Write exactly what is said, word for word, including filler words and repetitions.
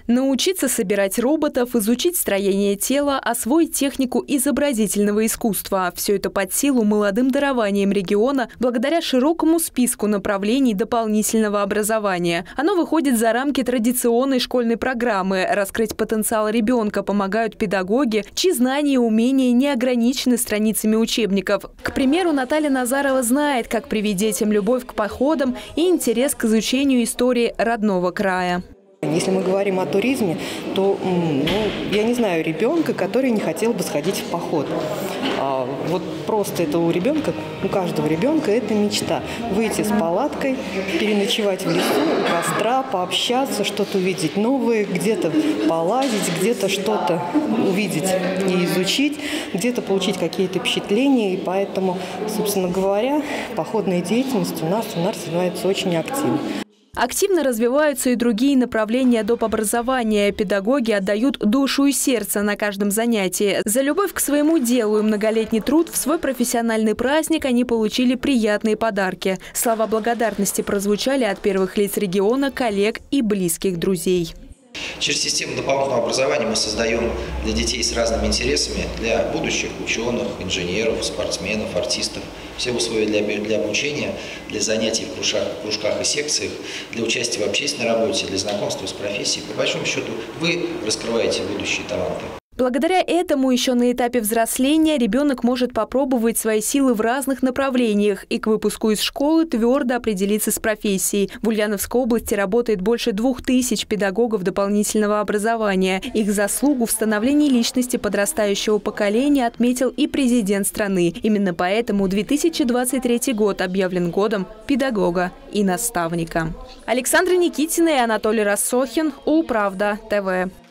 Научиться собирать роботов, изучить строение тела, освоить технику изобразительного искусства – все это под силу молодым дарованием региона благодаря широкому списку направлений дополнительного образования. Оно выходит за рамки традиционной школьной программы. Раскрыть потенциал ребенка помогают педагоги, чьи знания и умения не ограничены страницами учебников. К примеру, Наталья Назарова знает, как привить детям любовь к походам и интерес к изучению истории родного края. Если мы говорим о туризме, то, ну, я не знаю ребенка, который не хотел бы сходить в поход. А вот просто это у ребенка, у каждого ребенка это мечта. Выйти с палаткой, переночевать в лесу, у костра, пообщаться, что-то увидеть новое, где-то полазить, где-то что-то увидеть и изучить, где-то получить какие-то впечатления. И поэтому, собственно говоря, походная деятельность у нас, у нас развивается очень активно. Активно развиваются и другие направления доп. Образования. Педагоги отдают душу и сердце на каждом занятии. За любовь к своему делу и многолетний труд в свой профессиональный праздник они получили приятные подарки. Слова благодарности прозвучали от первых лиц региона, коллег и близких друзей. Через систему дополнительного образования мы создаем для детей с разными интересами, для будущих ученых, инженеров, спортсменов, артистов, все условия для, для обучения, для занятий в кружках, кружках и секциях, для участия в общественной работе, для знакомства с профессией. По большому счету, вы раскрываете будущие таланты. Благодаря этому еще на этапе взросления ребенок может попробовать свои силы в разных направлениях и к выпуску из школы твердо определиться с профессией. В Ульяновской области работает больше двух тысяч педагогов дополнительного образования. Их заслугу в становлении личности подрастающего поколения отметил и президент страны. Именно поэтому две тысячи двадцать третий год объявлен годом педагога и наставника. Александра Никитина и Анатолий Рассохин, Улправда ТВ.